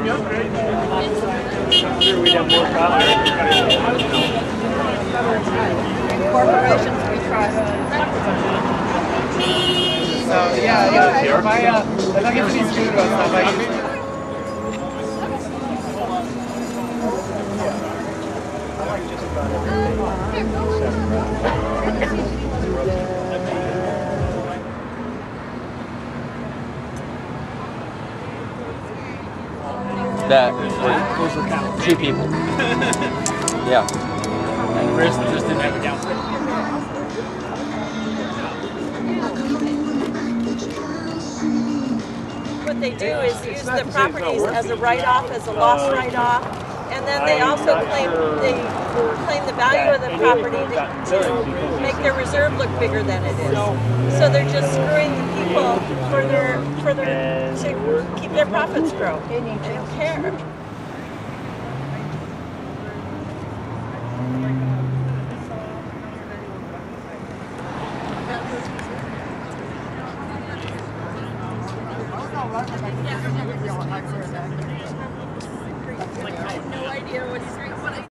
Corporations we trust. So yeah. If I get to these food stuff, I usually. That those were counts. 2 people. Yeah. And Chris just didn't have a count. What they do is use the properties as a write-off, as a loss write-off, and then they also claim the value of the property to make their reserve look bigger than it is. So they're just screwing the people to keep their profits grow. They don't care.